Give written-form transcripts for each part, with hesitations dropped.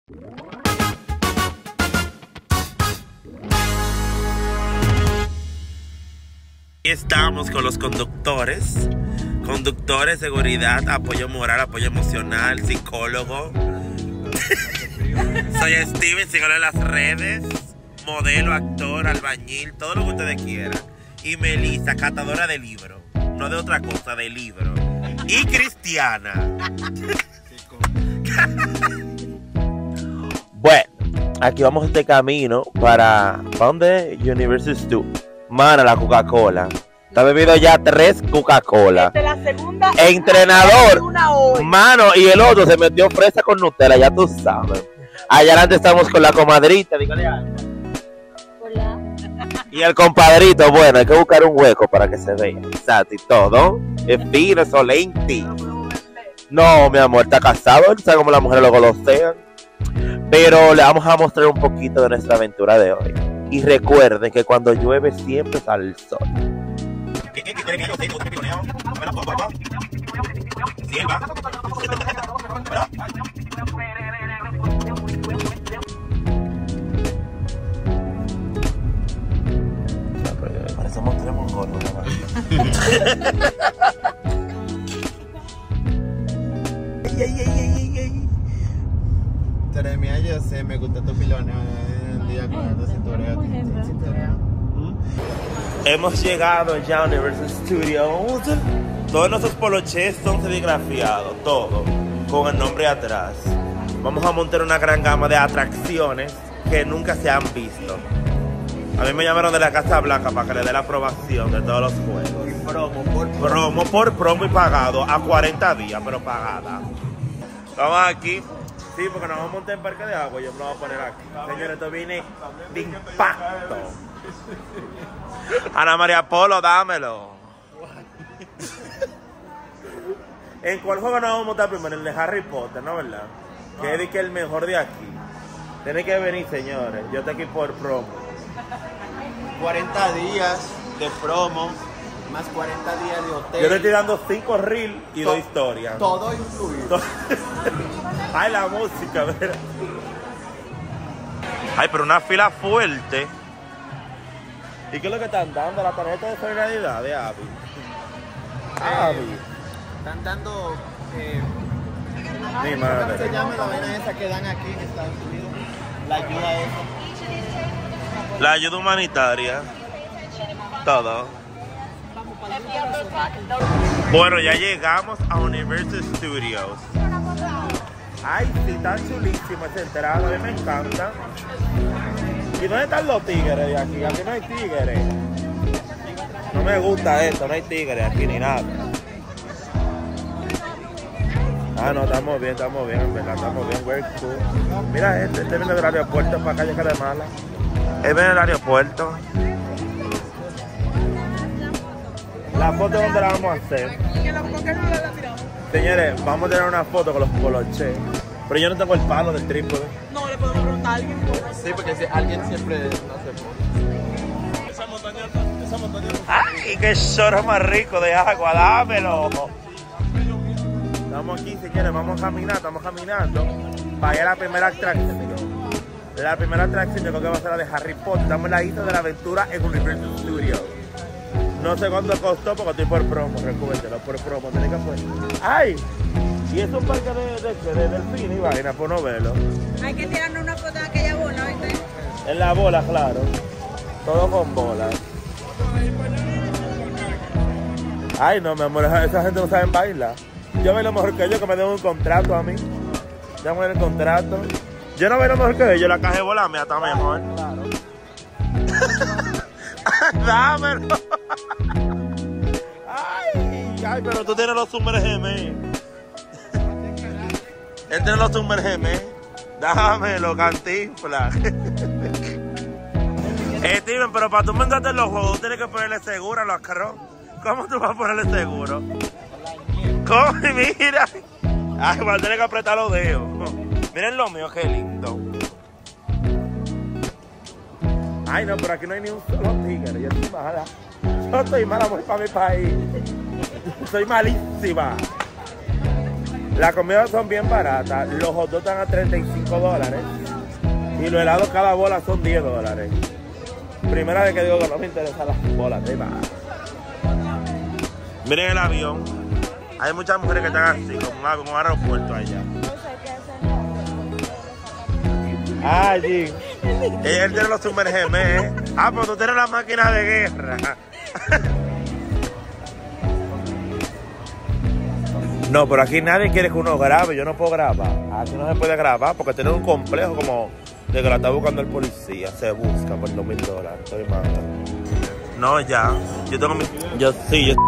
Estamos con los conductores, seguridad, apoyo moral, apoyo emocional, psicólogo. Soy Steven, síganlo en las redes, modelo, actor, albañil, todo lo que ustedes quieran. Y Melissa, catadora de libros, no de otra cosa, de libros. Y cristiana. Bueno, aquí vamos este camino para ¿dónde? University Studios. Mana, la Coca-Cola. Está bebido ya 3 Coca-Cola. La segunda. Entrenador. Mano, y el otro se metió fresa con Nutella, ya tú sabes. Allá adelante estamos con la comadrita, dígale algo. Hola. Y el compadrito, bueno, hay que buscar un hueco para que se vea. Exacto, y todo. Es fino, solente. No, mi amor, está casado, él sabe cómo las mujeres lo golosean. Pero le vamos a mostrar un poquito de nuestra aventura de hoy. Y recuerden que cuando llueve siempre sale el sol. Parecemos tres mongolos, Teremia, yo sé, me gusta tu pilón. Un día con la cintura. Hemos llegado ya a Universal Studios. Todos nuestros poloches son serigrafiados, todo, con el nombre atrás. Vamos a montar una gran gama de atracciones que nunca se han visto. A mí me llamaron de la Casa Blanca para que le dé la aprobación de todos los juegos. Y promo y pagado a 40 días, pero pagada. Vamos aquí. Sí, porque nos vamos a montar en Parque de Agua y yo me lo voy a poner aquí. Señores, esto viene de impacto. Ana María Polo, dámelo. ¿En cuál juego nos vamos a montar primero? El de Harry Potter, ¿no? ¿Verdad? Que es el mejor de aquí. Tienen que venir, señores. Yo estoy aquí por promo. 40 días de promo, más 40 días de hotel. Yo le estoy dando 5 reels y 2 historias. Todo incluido. Ay, la música, ¿verdad? Ay, pero una fila fuerte. ¿Y qué es lo que están dando? La tarjeta de solidaridad de Abby. Abby. Están dando. Mi madre. ¿Cómo se llama la vaina esa que dan aquí en Estados Unidos? La ayuda esa. La ayuda humanitaria. Todo. Bueno, ya llegamos a Universal Studios. Ay, sí, está chulísimo ese entrada, a mí me encanta. ¿Y dónde están los tigres de aquí? Aquí no hay tigres. No me gusta esto, no hay tigres aquí ni nada. Ah, no, estamos bien, en verdad, estamos bien. We're cool. Mira, este viene del aeropuerto para calle Calemala. Él viene del aeropuerto. La foto, ¿dónde la vamos a hacer? Señores, vamos a tener una foto con los poloches. Pero yo no tengo el palo del trípode. No, le podemos preguntar a alguien. Sí, porque si alguien siempre no se pone. Esa montaña. ¡Ay, qué chorro más rico de agua! ¡Dámelo! Estamos aquí, señores, estamos caminando para ir a la primera atracción. La primera atracción yo creo que va a ser la de Harry Potter. Estamos en la isla de la aventura en Universal Studios. No sé cuánto costó porque estoy por promo, recuérdenlo, por promo, tiene que poner. ¡Ay! Y es un parque de delfines y vaina, por no verlo. Hay que tirarnos una foto de aquella bola, ¿viste? En la bola, claro. Todo con bolas. Ay, no, mi amor, esa gente no sabe bailar. Yo bailo mejor que ellos, que me den un contrato a mí. Dame el contrato. Yo no bailo mejor que ellos, la caja de bola mía está mejor. Claro. Dámelo. Ay, pero tú tienes los sumergemes. Él tiene los sumergemes. Dámelo, Cantinflas. Steven, pero para tú mandarte en los juegos, tú tienes que ponerle seguro a los carros. ¿Cómo tú vas a ponerle seguro? ¿Cómo? Mira. Ay, vas a tener que apretar los dedos. Miren lo mío, qué lindo. Ay, no, pero aquí no hay ni un solo tigre. Yo estoy mala. Yo estoy mala, voy para mi país. Soy malísima. Las comidas son bien baratas. Los hot dogs están a $35. Y los helados cada bola son $10. Primera vez que digo que no me interesan las bolas de más. Miren el avión. Hay muchas mujeres que están así, como un aeropuerto allá. Allí. Él tiene los sumergemes. Ah, pues tú tienes la máquina de guerra. No, pero aquí nadie quiere que uno grabe. Yo no puedo grabar. Aquí no se puede grabar porque tiene un complejo como de que la está buscando el policía. Se busca por $2,000. Estoy mal. No, ya. Yo tengo mi... Yo sí, yo...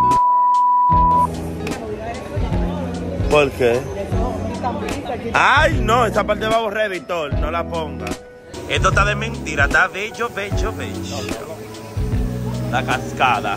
¿Por qué? Ay, no, esa parte va a borrar, Víctor. No la ponga. Esto está de mentira. Está bello, bello, bello. La cascada.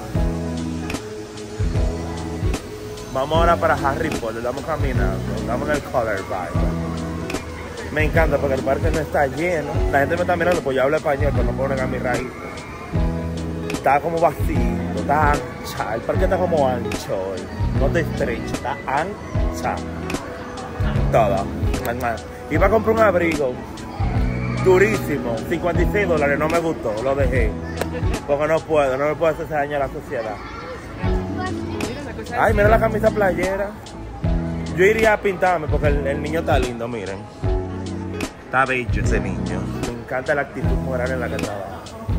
Vamos ahora para Harry Potter. Estamos caminando. Estamos en el Color Vibe. Me encanta porque el parque no está lleno. La gente me está mirando porque yo hablo español, pero no puedo negar mis raíces. Está como vacío. Está ancha. El parque está como ancho hoy. No está estrecho. Está ancha. Todo. Iba a comprar un abrigo durísimo, $56, no me gustó, lo dejé. Porque no me puedo hacer daño a la sociedad. Ay, mira la camisa playera. Yo iría a pintarme porque el niño está lindo, miren. Está bello ese niño. Me encanta la actitud moral en la que trabaja.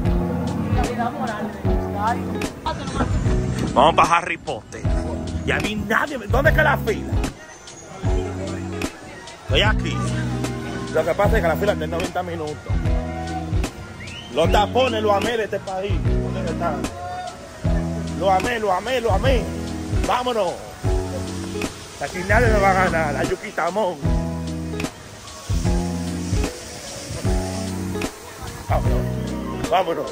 Vamos para Harry Potter. Y a mí nadie me... ¿Dónde está la fila? Estoy aquí. Lo que pasa es que la fila tiene 90 minutos. Los tapones lo amé de este país. ¿Dónde están? Lo amé, lo amé, lo amé. Vámonos. Aquí nadie me va a ganar. La Yuquitamón. Vámonos. Vámonos.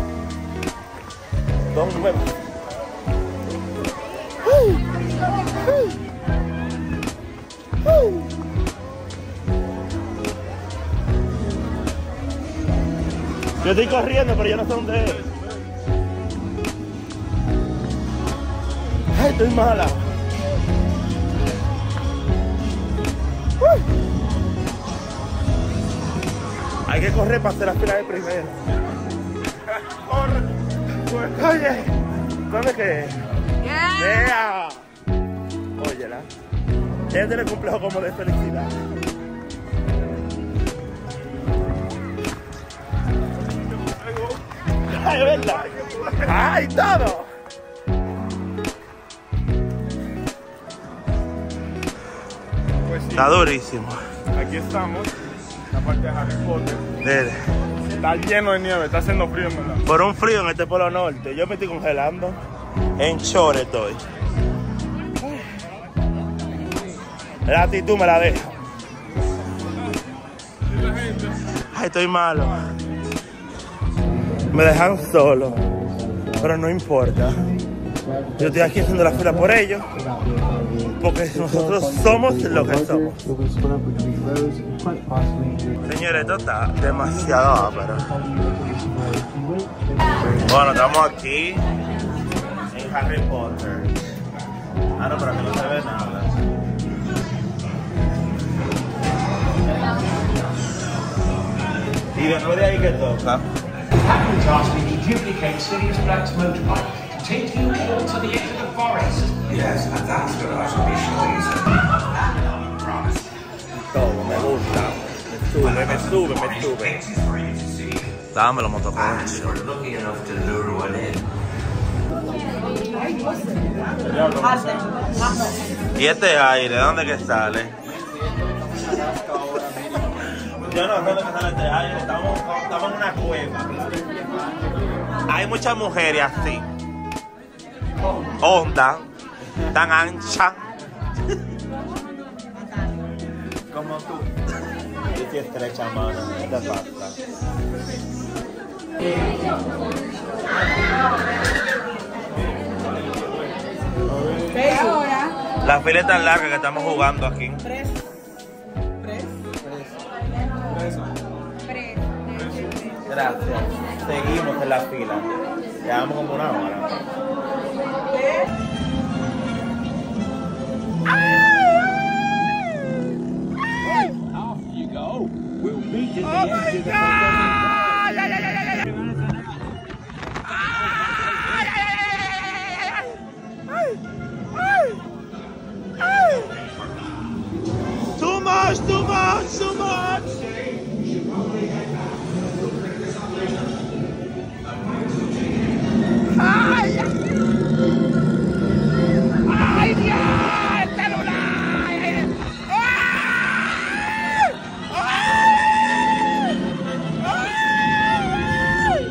Dos nuevos. Yo estoy corriendo, pero yo no sé dónde es. Ay, estoy mala. Hay que correr para hacer la fila de primero. Corre. Oye, ¿dónde que es? Yeah. Óyela. Ella tiene el complejo como de felicidad. Ay, ¿verdad? ¡Ay, todo! Pues sí, Está durísimo. aquí estamos, en la parte de Harry Potter. Dele. Está lleno de nieve, está haciendo frío, ¿verdad? Por un frío en este polo norte. Yo me estoy congelando. En short estoy. La actitud me la deja. Ay, estoy malo. Me dejan solo. Pero no importa. Yo estoy aquí haciendo la fila por ellos. Porque nosotros somos lo que somos. Señores, esto está demasiado ápero. Bueno, estamos aquí en Harry Potter. Ah, no, pero aquí no se ve nada. Y después de ahí que toca. Happy task me to duplicate Sirius Black's motorbike to take you all to the edge of the forest. Yes, and that's what I should be showing you. Promise. Todo, me gusta. Me sube. Dámelo, motoconcho. You're lucky enough to lure one in. ¿Y este aire? ¿De dónde que sale? Yo no sé dónde que sale este aire. Estamos en una cueva. Hay muchas mujeres así. Honda. Tan ancha. Como tú. Yo estoy estrecha, mano. ¿Qué te pasa? ¿Qué ahora? La fila es tan larga que estamos jugando aquí. Gracias. Seguimos en la fila. Llevamos como una hora. will meet at the edge of the Too much, too much, too much. ¡Ay! ¡Ay, Dios! ¡El celular! ¡Ay! ¡Ay! ¡Ay!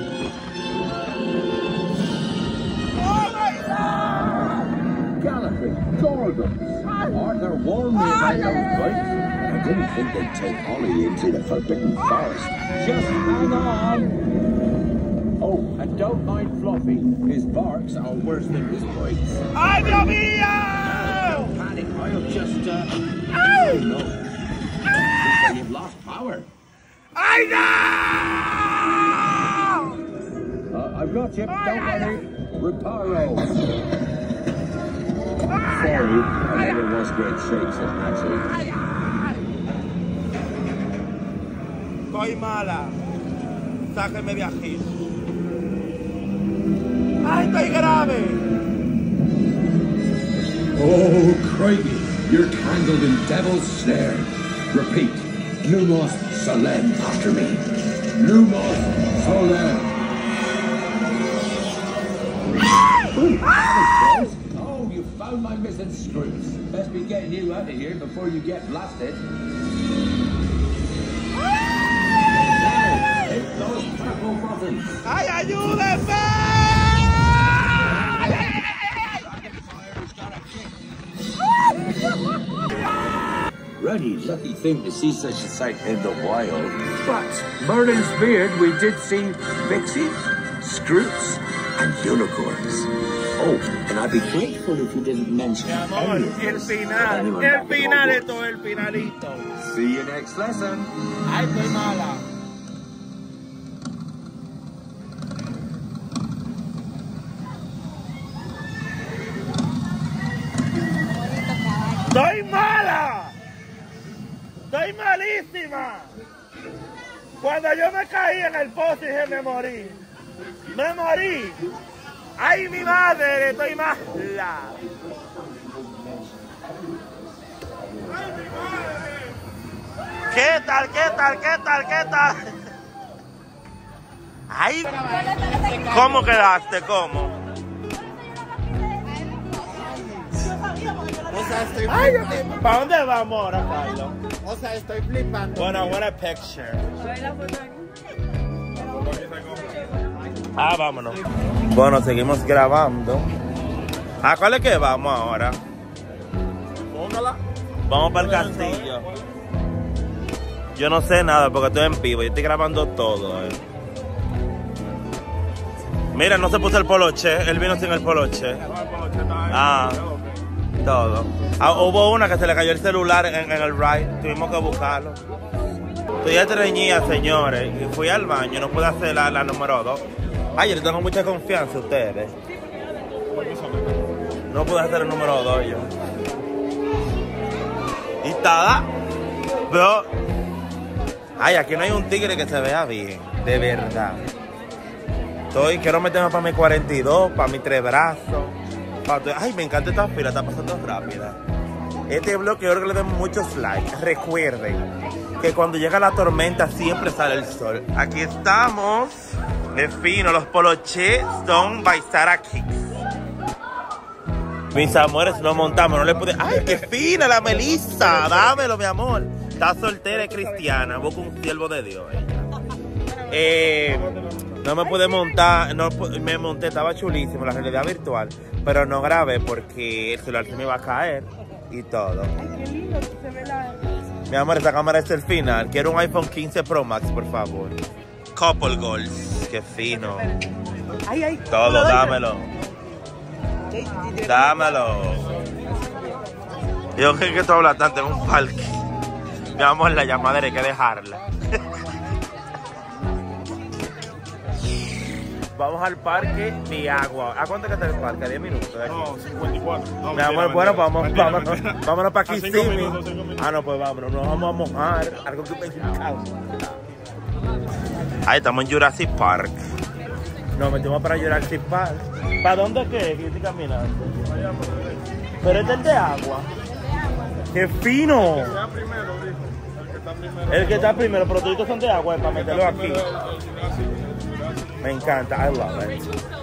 ¡Oh, my God! Galloping, Gorgons. Arthur warned me about those bikes. I didn't think they'd take Ollie into the Forbidden Forest. Just hang on. Oh, and don't mind Fluffy. His barks are worse than his bites. ¡Ay, Dios mío! Don't panic, I'll just, oh no. Looks like you've lost power. ¡Ay, no! I've got you, don't worry. Reparo. Sorry, I never was great shakes at actually. Estoy mala. Sáquenme de aquí. ¡Ay, estoy grave! Oh, Craigie, you're tangled in devil's snare. Repeat, Lumos Solem after me. Lumos Solem. Oh, you found my missing screws. Best be getting you out of here before you get blasted. Now, take those purple buttons. ¡Ay, ayúdenme! Ruddy, lucky thing to see such a sight in the wild. But Merlin's beard, we did see pixies, scroots, and unicorns. Oh, and I'd be grateful if you didn't mention Mi amor, any of el this. final, el finalito, el finalito. See you next lesson. ¡Ay, estoy mala! ¡Estoy mala! ¡Estoy malísima! Cuando yo me caí en el poste dije me morí. ¡Me morí! ¡Ay, mi madre! ¡Estoy mala! ¿Qué tal? ¿Qué tal? ¿Qué tal? ¿Qué tal? ¡Ay! ¿Cómo quedaste? ¿Cómo? O sea, estoy Ay, flipando. ¿para dónde vamos ahora, Carlos? O sea, estoy flipando. Bueno, I want a picture. Ah, vámonos. Bueno, seguimos grabando. ¿A cuál es que vamos ahora? Vamos para el castillo. Yo no sé nada porque estoy en vivo. Yo estoy grabando todo. Mira, no se puso el poloche. Él vino sin el poloche. Ah, todo. Ah, hubo una que se le cayó el celular en el ride. Tuvimos que buscarlo. Estoy estreñida, señores. Y fui al baño. No pude hacer la número 2. Ay, yo le tengo mucha confianza a ustedes. No pude hacer el número 2 yo. Y está. Pero. Ay, aquí no hay un tigre que se vea bien. De verdad. Quiero meterme para mi 42, para mi 3 brazos. Ay, me encanta esta fila, está pasando rápida. Este vlog quiero que le den muchos likes. Recuerden que cuando llega la tormenta siempre sale el sol. Aquí estamos. De fino, los poloches son by Sara Kicks. Mis amores, nos montamos, no le pude. ¡Ay, qué fina la Melissa! Dámelo, mi amor. Está soltera y cristiana. Busco un siervo de Dios. No me pude montar, no me monté, estaba chulísimo la realidad virtual, pero no grabé porque el celular se me iba a caer y todo. Ay, qué lindo se ve la... Mi amor, esta cámara es el final. Quiero un iPhone 15 Pro Max, por favor. Couple goals, qué fino. Ay, ay. Todo, dámelo. Dámelo. Yo creo que tú hablas tanto en un parque. Mi amor, la llamadera hay que dejarla. Vamos al parque de agua. ¿A cuánto que está el parque? ¿A 10 minutos de aquí? No, 54. No, Mi amor, mentira, bueno, mentira. vámonos para A aquí, 5 minutos, 5 minutos. Ah, no, pues vámonos, nos vamos a mojar. Algo que pensé en casa. Ahí estamos en Jurassic Park. Nos metimos para Jurassic Park. ¿Para dónde es que estoy caminando? Pero este es de agua. ¡Qué fino! Ya primero, dijo. El que está primero. El que está primero, pero todos son de agua, para meterlo aquí. Me encanta, I love it.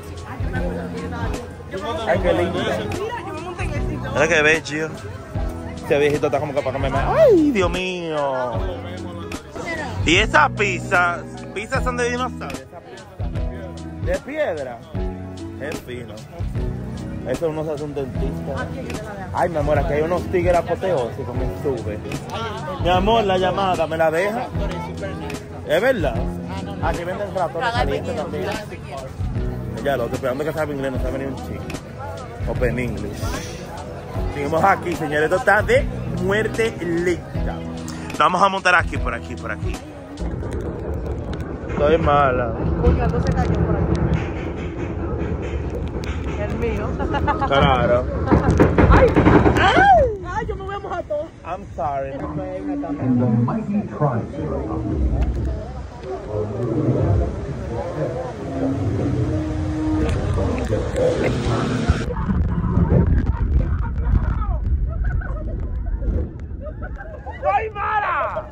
Ay, qué lindo. Mira, yo me monté en el sitio. Mira que bello. Este viejito está como que para comerme. ¡Ay, Dios mío! Y esas pizzas son de dinosaurio. Esa pizza. ¿De piedra? Es fino. Eso uno se hace un dentista. Ay, mi amor, aquí hay unos tigres apoteósicos, me sube. Mi amor, la llamada, ¿me la deja? ¿Es verdad? Aquí venden ratones calientes también. Ya, lo que esperando que sabe inglés, no sabe ni un chico. Open English. Seguimos aquí, señores. Esto está de muerte lenta. Vamos a montar aquí, por aquí, por aquí. Estoy mala. Cuando se cayó por aquí. El mío. Claro. ¡Ay! ¡Ay! ¡Ay! Yo me voy a mojar todo. I'm sorry. And the mighty Triceratops. ¡Soy mala!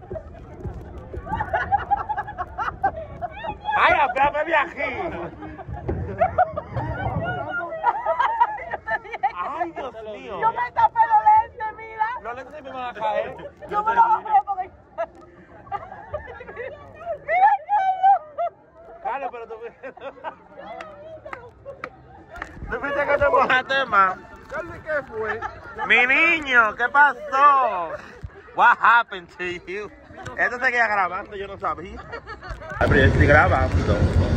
¡Ay, apéame aquí! ¡Ay, Dios mío! Yo me tapé los lentes, mira. Los lentes se me van a caer. Yo me los bajé porque... ¡Mira, Carlos, pero tú fuiste que te mojaste más. Carly, ¿qué fue? Mi niño, ¿qué pasó? What happened to you? Esto seguía grabando, yo no sabía. Pero yo estoy grabando.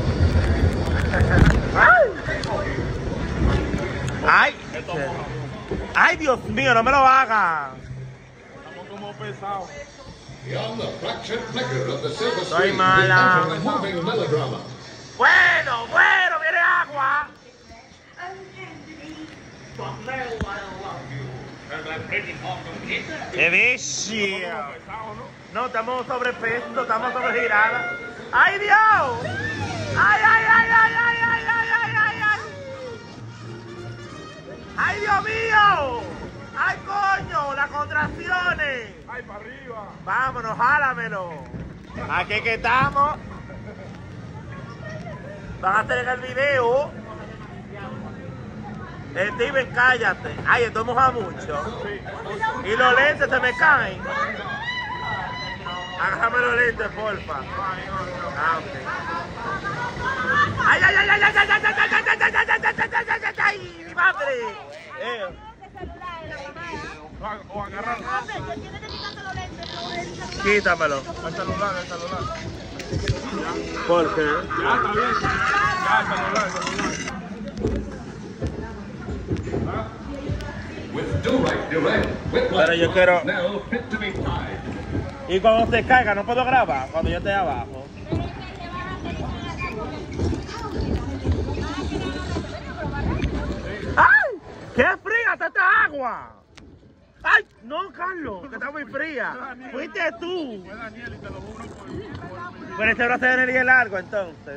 ¡Ay! ¡Ay, Dios mío, no me lo hagas! Estamos como pesados. Beyond the fractured flicker of the silver Soy screen, mala. the moving melodrama. Bueno, viene agua. ¡Qué bestia! No, estamos sobrepeso, estamos sobregiradas. ¡Ay, Dios! ¡Ay, ay, ay, ay, ay, ay, ay, ay, ay, ay! ¡Ay, Dios mío! ¡Ay, coño! ¡Las contracciones! ¡Ay, para arriba! Vámonos, jálamelo. Aquí que estamos. Van a hacer en el video. Steven, cállate. Ay, esto moja mucho. Y los lentes se me caen. Agárrame los lentes, porfa. Ah, ok. Ay, ay, ay, ay, ay, ay, ay, ay, ay, ay, ay, ay, ay, ay, ay, mi madre. O agarrar Quítamelo. el celular, el celular. ¿Por qué? Ya, está bien. Ya, el celular. With do-right direct, Pero yo quiero... now fit to be tied. Y cuando se caiga, no puedo grabar cuando yo esté abajo. ¡Ay! ¡Qué fría está esta agua! ¡Ay! No, Carlos, que está muy fría. Fuiste tú. Fue Daniel y te lo juro por Pero ese brazo de energía es largo, entonces.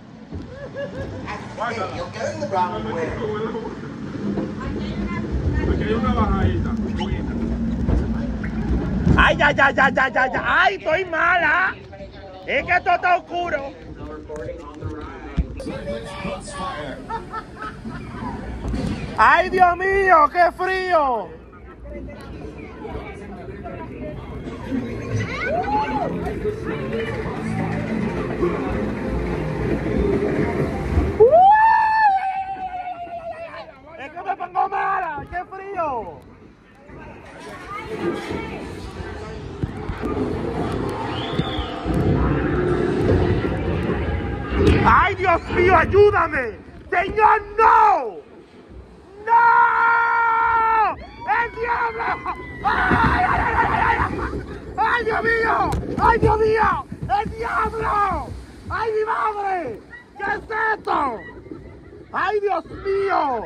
Aquí hay una bajadita. ¡Ay, ay, ay, ay, ay, ay! ¡Ay, estoy mala! Es que esto está oscuro. ¡Ay, Dios mío! ¡Qué frío! ¡Es que me pongo mala! ¡Qué frío! ¡Ay, Dios mío, ayúdame! ¡Señor, no! ¡No! ¡El diablo! ¡Ay, ay, ay, ay, ay! ¡Ay, Dios mío! ¡Ay, Dios mío! ¡El diablo! ¡Ay, mi madre! ¿Qué es esto? ¡Ay, Dios mío!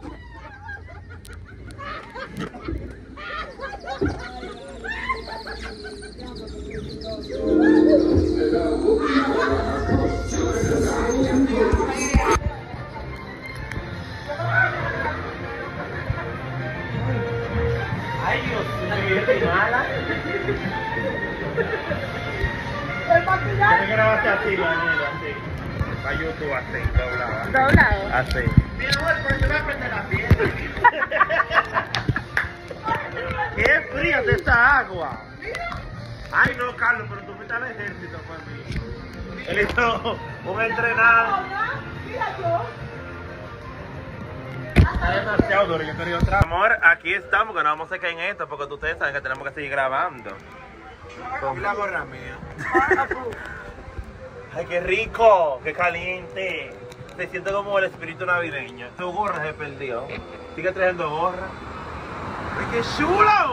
Ay, Dios mío, qué mala. El maquillaje. Tiene que grabarse así, Daniela, así. Para YouTube, así, doblado. Doblado. Así. Mi amor, pero yo voy a prender la piel. ¡Qué fría de esta agua! Ay, no, Carlos, pero tú fuiste al ejército, pues, mí. Él hizo un entrenado. Mira yo. Está demasiado duro, yo quería otra. Amor, aquí estamos, que no vamos a caer en esto, porque ustedes saben que tenemos que seguir grabando. Y la gorra mía. ¡Ay, qué rico! ¡Qué caliente! Se siente como el espíritu navideño. Tu gorra se perdió. Sigue trayendo gorra. ¡Ay, qué chulo!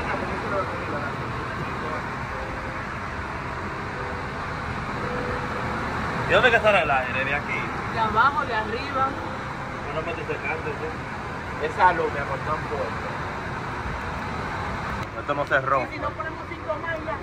¿De dónde que sale el aire? ¿De aquí? De abajo, de arriba. No me estoy secando, ¿sí? Esa luz me acostó un poco. Esto no cerró. Y si no ponemos 5 más ya.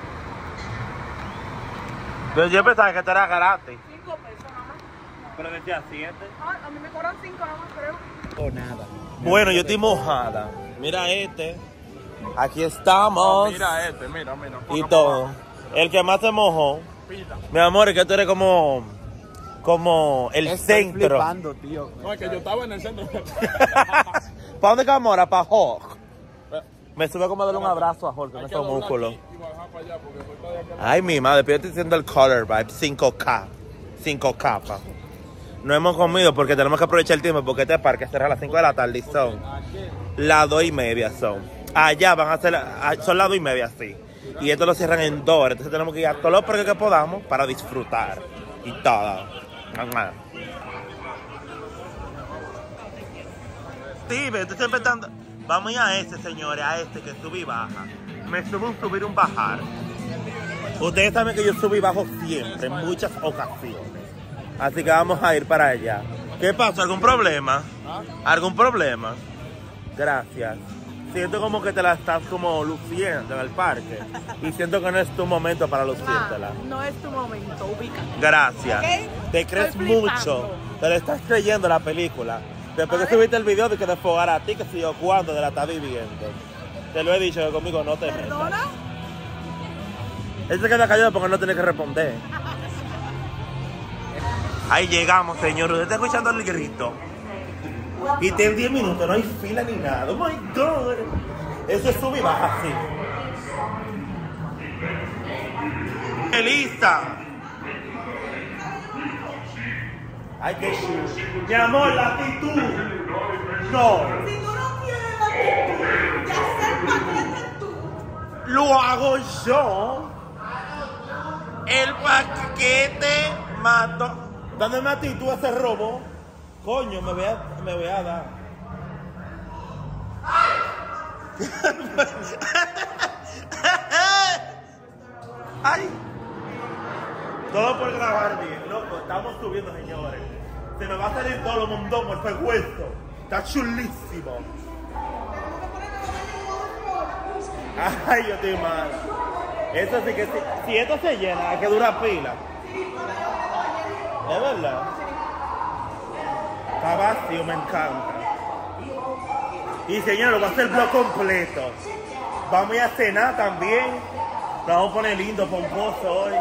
Pero yo pensaba que esto era gratis. 5 pesos nada más. Pero decía 7. Ah, a mí me cobran 5 nada más, creo. O nada. Bueno, yo estoy mojada. Mira este. Aquí estamos. Mira mira. Y todo. El que más se mojó. Mi amor, es que tú eres como el Estoy centro. flipando, tío. No, es que yo estaba en el centro. ¿Para dónde vamos ahora? Para Hulk. Me sube como darle un abrazo a Hulk con esos músculos. Ay, mi madre, pero yo estoy haciendo el color vibe 5K. 5 capas. No hemos comido porque tenemos que aprovechar el tiempo porque este parque cierra a las 5 de la tarde y son las 2:30 son. Allá van a ser, son las 2:30, sí. Y esto lo cierran en 2 horas. Entonces tenemos que ir a todos los parques que podamos para disfrutar. Y todo. Steven, estoy siempre estando... Vamos a ir a este, señores, a este que sube y baja. Me sube un subir y un bajar. Ustedes saben que yo subo y bajo siempre, en muchas ocasiones. Así que vamos a ir para allá. ¿Qué pasó? ¿Algún problema? ¿Algún problema? Gracias. Siento como que te la estás como luciendo en el parque. Y siento que no es tu momento para luciértela. No es tu momento, ubícate. Gracias. ¿Ok? Te crees Estoy flipando. mucho. Te lo estás creyendo la película. Después que subiste el video de que desfogar a ti, que si yo cuándo te la estás viviendo. Te lo he dicho que conmigo no te metas. ¿Perdona? Él se queda callado porque no tiene que responder. Ahí llegamos, señor. Usted está escuchando el grito. Y en 10 minutos no hay fila ni nada. Oh my God. Eso es sub y baja así. ¡Lista! Ay, qué chulo. Mi amor, la actitud. No. Si tú no tienes la actitud de hacer paquete tú. Lo hago yo. El paquete mató. Dándome actitud a ese robo. Coño, me voy a dar. Ay. Todo por grabar bien, loco. Estamos subiendo, señores. Se me va a salir todo el mundo por este hueso. Está chulísimo. Ay, yo estoy mal. Eso sí que sí. Si esto se llena, hay que durar pila. ¿Es verdad? Está vacío, me encanta. Y señores, va a ser el blog completo. Vamos a ir a cenar también. Nos vamos a poner lindo, pomposo hoy.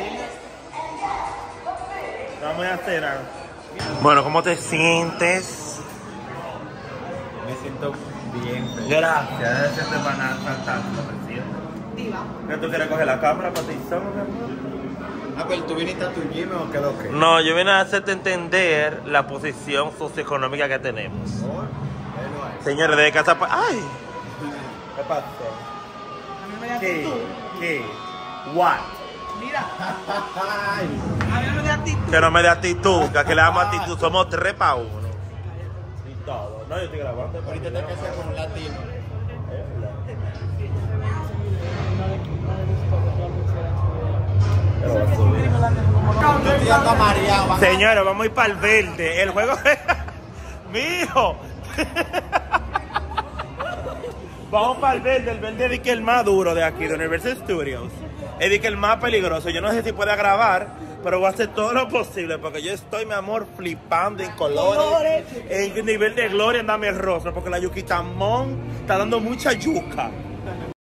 Vamos a ir a cenar. Bueno, ¿cómo te sientes? Me siento bien feliz. Gracias, debe ser fantástico, me siento. Diva. ¿No tú quieres coger la cámara para ti solo, mi amor? Ah, pero tú viniste a tu gym o quedó qué? No, yo vine a hacerte entender la posición socioeconómica que tenemos. Señores, de casa pa... ¡Ay! ¿Qué pasó? A mí me da ¿Qué? actitud. ¿Qué? ¿What? Mira. A mí me da actitud. Que no me dé actitud, que aquí le damos actitud. Somos 3 para 1. Y todo. No, yo estoy grabando. Ahorita te casas con un latino. Pero va a subir. Yo ando mareado. Señores, vamos a ir para el verde. El juego... ¡Mijo! Vamos para el verde es que el más duro de aquí, de Universal Studios. Es que el más peligroso. Yo no sé si pueda grabar, pero voy a hacer todo lo posible porque yo estoy, mi amor, flipando en colores. En nivel de gloria, andame el rostro, porque la yuquitamón está dando mucha yuca.